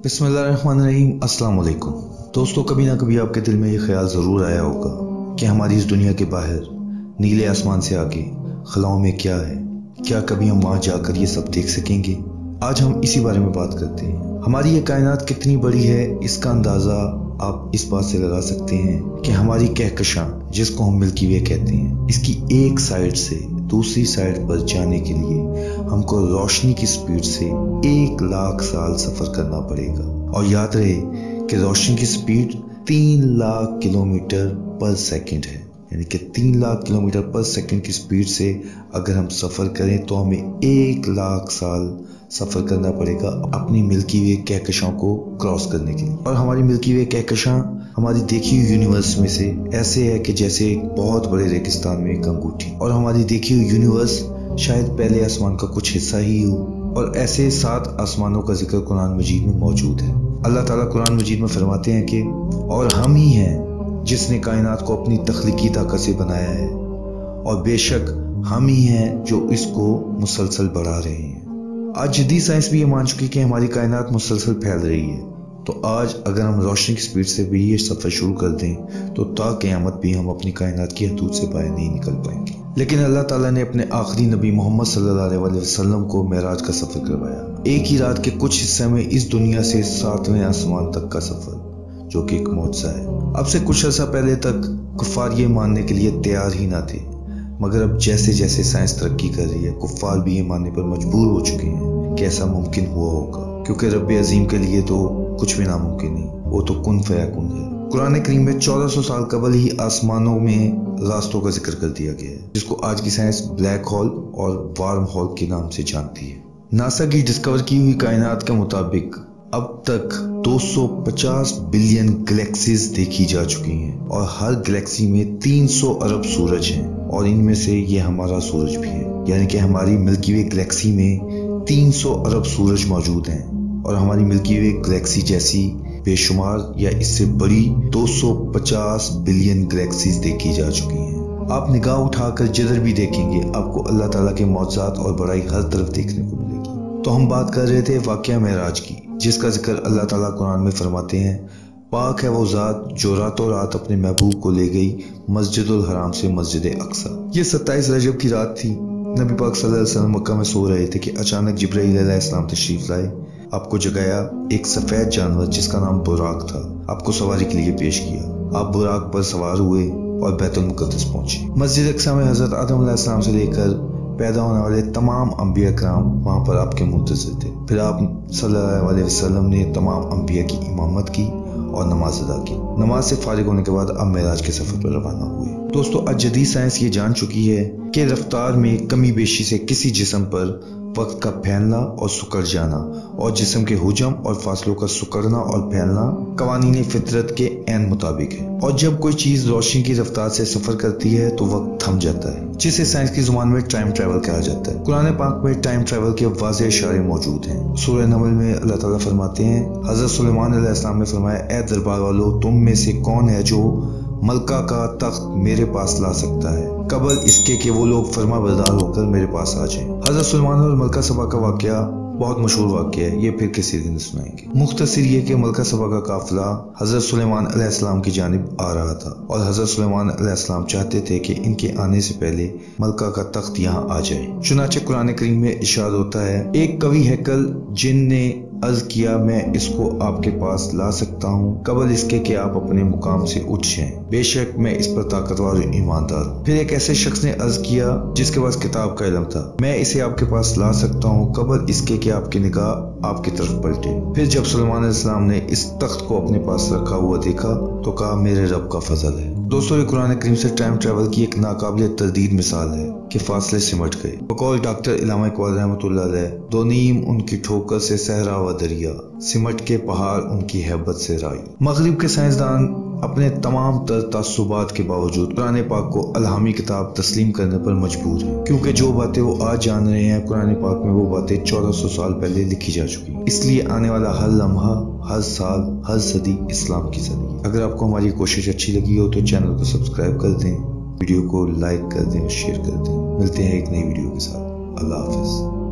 बिस्मिल्लाहिर्रहमानिर्रहीम। अस्सलाम वालेकुम दोस्तों, कभी ना कभी आपके दिल में ये ख्याल ज़रूर आया होगा कि हमारी इस दुनिया के बाहर नीले आसमान से आगे खलाओं में क्या है, क्या कभी हम वहाँ जाकर ये सब देख सकेंगे। आज हम इसी बारे में बात करते हैं। हमारी ये कायनात कितनी बड़ी है, इसका अंदाज़ा आप इस बात से लगा सकते हैं कि हमारी कहकशां, जिसको हम मिल्की वे कहते हैं, इसकी एक साइड से दूसरी साइड पर जाने के लिए हमको रोशनी की स्पीड से 1,00,000 साल सफर करना पड़ेगा। और याद रहे कि रोशनी की स्पीड 3,00,000 किलोमीटर पर सेकंड है, यानी कि 3,00,000 किलोमीटर पर सेकंड की स्पीड से अगर हम सफर करें तो हमें 1,00,000 साल सफर करना पड़ेगा अपनी मिल्की वे कहकशां को क्रॉस करने के लिए। और हमारी मिल्की वे कहकशां हमारी देखी हुई यूनिवर्स में से ऐसे है कि जैसे एक बहुत बड़े रेगिस्तान में एक अंगूठी। और हमारी देखी हुई यूनिवर्स शायद पहले आसमान का कुछ हिस्सा ही हो। और ऐसे 7 आसमानों का जिक्र कुरान मजीद में मौजूद है। अल्लाह ताला कुरान मजीद में फरमाते हैं कि और हम ही हैं जिसने कायनात को अपनी तख्लीकी ताकत से बनाया है, और बेशक हम ही हैं जो इसको मुसलसल बढ़ा रहे हैं। आज जदीद साइंस भी ये मान चुकी कि हमारी कायनात मुसलसल फैल रही है। तो आज अगर हम रोशनी की स्पीड से भी ये सफर शुरू कर दें तो ता क़यामत भी हम अपनी कायनात की हदूद से बाहर नहीं निकल पाएंगे। लेकिन अल्लाह ताला ने अपने आखिरी नबी मोहम्मद सल्लल्लाहु अलैहि वसल्लम को मेराज का सफर करवाया। एक ही रात के कुछ हिस्से में इस दुनिया से 7वें आसमान तक का सफर, जो कि एक मौजज़ा है। अब से कुछ अर्सा पहले तक कुफ़ार ये मानने के लिए तैयार ही ना थे, मगर अब जैसे जैसे साइंस तरक्की कर रही है, कुफ़ार भी ये मानने पर मजबूर हो चुके हैं कि ऐसा मुमकिन हुआ होगा, क्योंकि रब अजीम के लिए तो कुछ भी नामुमकिन नहीं, वो तो कुन फयाकुन है। कुरान करीम में 1400 साल कबल ही आसमानों में रास्तों का जिक्र कर दिया गया है, जिसको आज की साइंस ब्लैक होल और वार्म होल के नाम से जानती है। नासा की डिस्कवर की हुई कायनात के मुताबिक अब तक 250 बिलियन गैलेक्सीज देखी जा चुकी हैं, और हर गैलेक्सी में 300 अरब सूरज हैं, और इनमें से ये हमारा सूरज भी है। यानी कि हमारी मिल्की वे गैलेक्सी में 300 अरब सूरज मौजूद हैं, और हमारी मिल्की वे गैलेक्सी जैसी बेशुमार या इससे बड़ी 250 बिलियन गैलेक्सीज देखी जा चुकी हैं। आप निगाह उठाकर जिधर भी देखेंगे आपको अल्लाह ताला के मौजज़ात और बड़ाई हर तरफ देखने को मिलेगी। तो हम बात कर रहे थे वाक़या मेराज की, जिसका जिक्र अल्लाह ताला कुरान में फरमाते हैं, पाक है वो ज़ात जो रातों रात अपने महबूब को ले गई मस्जिदुल हराम से मस्जिद अक्सा। ये 27 रजब की रात थी। नबी पाक सल्लल्लाहु अलैहि वसल्लम मक्का में सो रहे थे कि अचानक जिब्राईल अलैहिस्सलाम तशरीफ लाए। आपको जगाया एक सफेद जानवर जिसका नाम बुराक था, आपको सवारी के लिए पेश किया। आप बुराक पर सवार हुए और बैतुल मुक़द्दस पहुंचे। मस्जिद अक्सा में हजरत आदम अलैहिस्सलाम से लेकर पैदा होने वाले तमाम अंबिया कराम वहाँ पर आपके मुंतज़िर थे। फिर आप सल्लल्लाहु अलैहि वसल्लम ने तमाम अंबिया की इमामत की और नमाज अदा की। नमाज से फारिग होने के बाद अब मेराज के सफर पर रवाना हुए। दोस्तों, आज जदीद साइंस ये जान चुकी है कि रफ्तार में कमी बेशी से किसी जिस्म पर वक्त का फैलना और सुकड़ जाना, और जिस्म के हुजम और फासलों का सुकड़ना और फैलना कवानीन फितरत के ऐन मुताबिक है। और जब कोई चीज रोशनी की रफ्तार से सफर करती है तो वक्त थम जाता है, जिसे साइंस की जुबान में टाइम ट्रेवल कहा जाता है। कुरान पाक में टाइम ट्रेवल के वाज़ेह इशारे मौजूद हैं। सूरह नमल में अल्लाह ताला फरमाते हैं, हजरत सुलेमान अलैहिस्सलाम ने फरमाया, ए दरबार वालों, तुम में से कौन है जो मलका का तख्त मेरे पास ला सकता है, कबल इसके कि वो लोग फरमा बरदार होकर मेरे पास आ जाएं। हजरत सुलेमान और मलका सबा का वाकया बहुत मशहूर वाकया है, ये फिर किसी दिन सुनाएंगे। मुख्तसर ये कि मलका सबा का काफिला हजरत सुलेमान अलैहिस्सलाम की जानिब आ रहा था, और हजरत सुलेमान अलैहिस्सलाम चाहते थे कि इनके आने से पहले मलका का तख्त यहाँ आ जाए। चुनाचे कुरान करीम में इरशाद होता है, एक कवि हैकल जिन ने अर्ज किया, मैं इसको आपके पास ला सकता हूँ कबल इसके कि आप अपने मुकाम से उठ जाएं, बेशक मैं इस पर ताकतवर और ईमानदार। फिर एक ऐसे शख्स ने अर्ज किया जिसके पास किताब का इल्म था, मैं इसे आपके पास ला सकता हूँ कबल इसके कि आपकी निगाह आपकी तरफ पलटे। फिर जब सुलेमान अलैहिस्सलाम ने इस तख्त को अपने पास रखा हुआ देखा तो कहा, मेरे रब का फजल है। दोस्तों, ये कुरान करीम से टाइम ट्रेवल की एक नाकाबिल तरदीद मिसाल है कि फासले सिमट गए। बकौल डॉक्टर इलामा इकबाल रहमतुल्लाह अलैह, दो नीम उनकी ठोकर से सहरा व दरिया, सिमट के पहाड़ उनकी हैबत से राई। मगरिब के साइंसदान अपने तमाम तर तासुबात के बावजूद कुरान पाक को अलहामी किताब तस्लीम करने पर मजबूर हैं, क्योंकि जो बातें वो आज जान रहे हैं कुरान पाक में वो बातें 1400 साल पहले लिखी जा चुकी हैं। इसलिए आने वाला हर लम्हा, हर साल, हर सदी इस्लाम की सदी। अगर आपको हमारी कोशिश अच्छी लगी हो तो चैनल को सब्सक्राइब कर दें, वीडियो को लाइक कर दें और शेयर कर दें। मिलते हैं एक नई वीडियो के साथ। अल्लाह हाफिज।